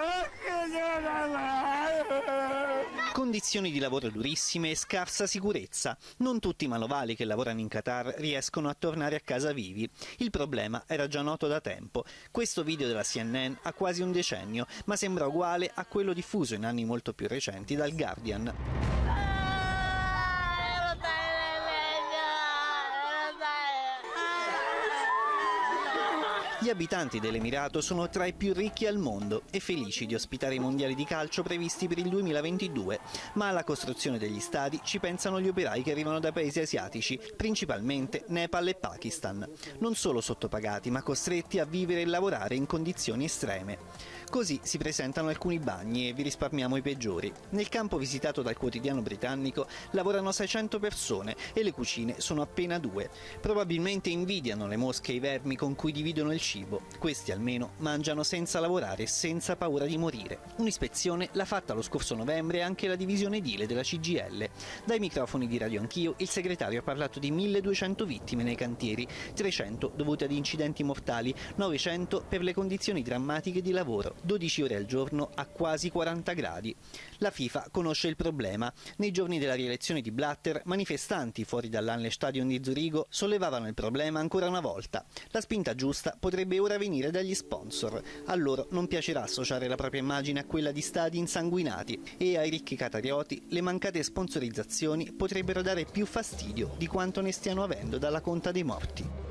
Condizioni di lavoro durissime e scarsa sicurezza. Non tutti i manovali che lavorano in Qatar riescono a tornare a casa vivi. Il problema era già noto da tempo. Questo video della CNN ha quasi un decennio, ma sembra uguale a quello diffuso in anni molto più recenti dal Guardian. Gli abitanti dell'Emirato sono tra i più ricchi al mondo e felici di ospitare i mondiali di calcio previsti per il 2022, ma alla costruzione degli stadi ci pensano gli operai che arrivano da paesi asiatici, principalmente Nepal e Pakistan, non solo sottopagati ma costretti a vivere e lavorare in condizioni estreme. Così si presentano alcuni bagni e vi risparmiamo i peggiori. Nel campo visitato dal quotidiano britannico lavorano 600 persone e le cucine sono appena 2. Probabilmente invidiano le mosche e i vermi con cui dividono il cibo. Questi almeno mangiano senza lavorare e senza paura di morire. Un'ispezione l'ha fatta lo scorso novembre anche la divisione edile della CGIL. Dai microfoni di Radio Anch'io il segretario ha parlato di 1200 vittime nei cantieri, 300 dovute ad incidenti mortali, 900 per le condizioni drammatiche di lavoro. 12 ore al giorno a quasi 40 gradi. La FIFA conosce il problema. Nei giorni della rielezione di Blatter, manifestanti fuori dall'Halle-Stadion di Zurigo sollevavano il problema ancora una volta. La spinta giusta potrebbe ora venire dagli sponsor. A loro non piacerà associare la propria immagine a quella di stadi insanguinati e ai ricchi qatarioti le mancate sponsorizzazioni potrebbero dare più fastidio di quanto ne stiano avendo dalla conta dei morti.